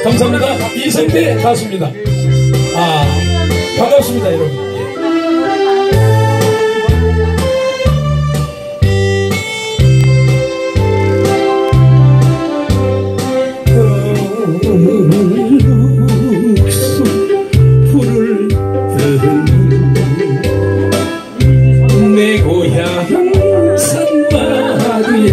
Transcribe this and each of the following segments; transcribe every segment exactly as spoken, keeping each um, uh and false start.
감사합니다. 이성대 가수입니다. 아, 반갑습니다, 여러분. 내 고향 산마루에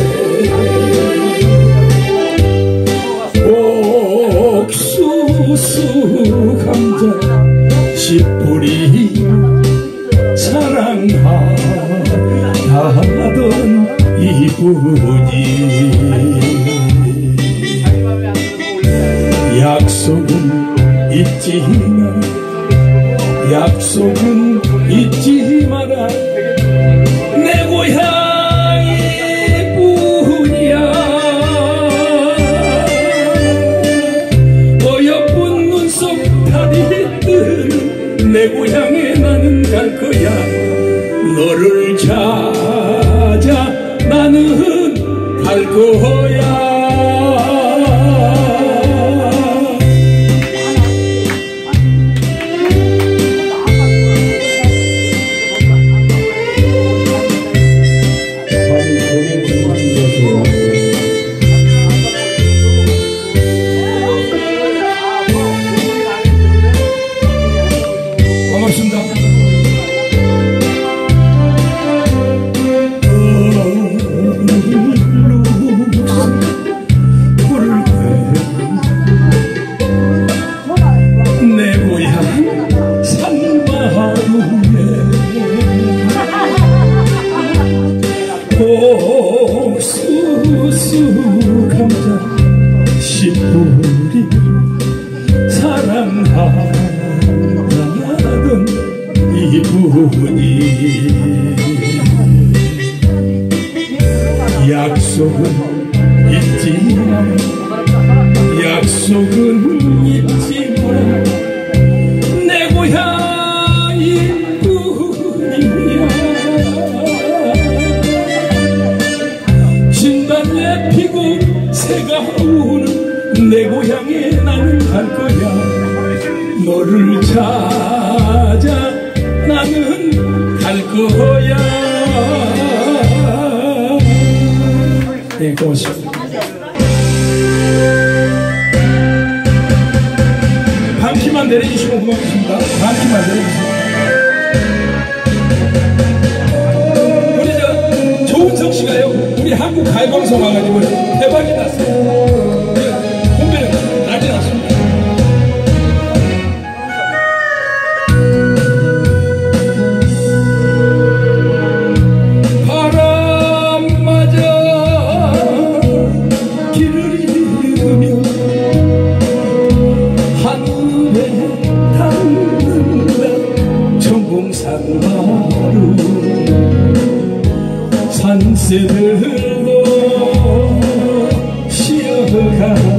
옥수수 감자 씨뿌리 사랑하던 이분이 약속은 잊지마 약속은 잊지 마라 내 고향이 뿐이야 어여쁜 눈속 달이 뜨는 내 고향에 나는 갈 거야 너를 찾아 나는 갈 거야 옥수수 감자 씨뿌리 사랑하던 이분이 약속은 잊지 마라 약속은 잊지 마라 내 고향이 뿐이야 진달래 피고 새가 우는 내 고향에 나는 갈 거야 너를 찾아 나는 갈 거야. 네, 고맙습니다. 반키만 내려주시면 고맙습니다. 반키만 내려주세요. 우리 저 조은성 씨가요, 우리 한국 가요방송 와가지고 대박이 났어요. 공배는 난리 났습니다. 바람 맞아 길을 잃으며 하늘에 닿는다 천공산마루 산새들도 쉬어가